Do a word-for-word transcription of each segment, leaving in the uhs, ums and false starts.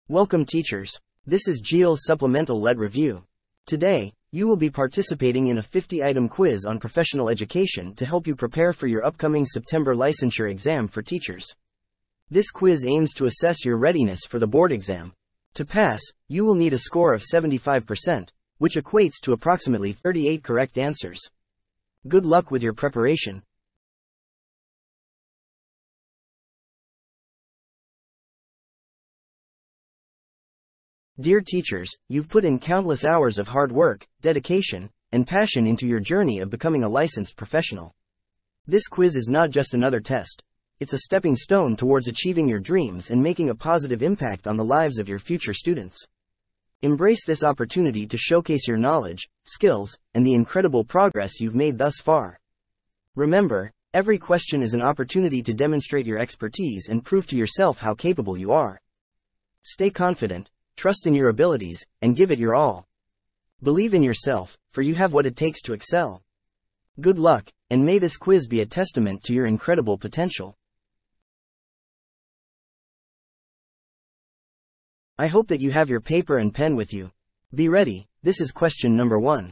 Welcome teachers. This is G I L's Supplemental Lead Review. Today, you will be participating in a fifty item quiz on professional education to help you prepare for your upcoming September licensure exam for teachers. This quiz aims to assess your readiness for the board exam. To pass, you will need a score of seventy-five percent, which equates to approximately thirty-eight correct answers. Good luck with your preparation. Dear teachers, you've put in countless hours of hard work, dedication, and passion into your journey of becoming a licensed professional. This quiz is not just another test. It's a stepping stone towards achieving your dreams and making a positive impact on the lives of your future students. Embrace this opportunity to showcase your knowledge, skills, and the incredible progress you've made thus far. Remember, every question is an opportunity to demonstrate your expertise and prove to yourself how capable you are. Stay confident, trust in your abilities, and give it your all. Believe in yourself, for you have what it takes to excel. Good luck, and may this quiz be a testament to your incredible potential. I hope that you have your paper and pen with you. Be ready, this is question number one.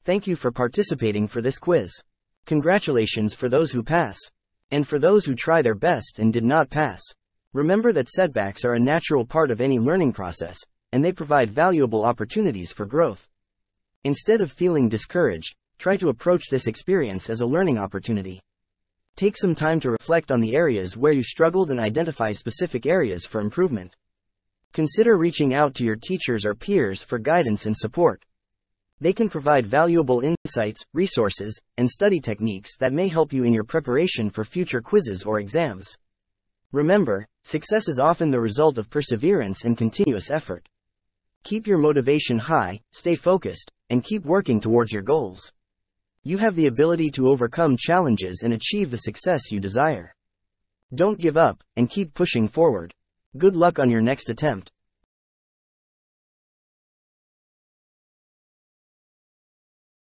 Thank you for participating for this quiz. Congratulations for those who pass. And for those who try their best and did not pass. Remember that setbacks are a natural part of any learning process, and they provide valuable opportunities for growth. Instead of feeling discouraged, try to approach this experience as a learning opportunity. Take some time to reflect on the areas where you struggled and identify specific areas for improvement. Consider reaching out to your teachers or peers for guidance and support. They can provide valuable insights, resources, and study techniques that may help you in your preparation for future quizzes or exams. Remember, success is often the result of perseverance and continuous effort. Keep your motivation high, stay focused, and keep working towards your goals. You have the ability to overcome challenges and achieve the success you desire. Don't give up, and keep pushing forward. Good luck on your next attempt.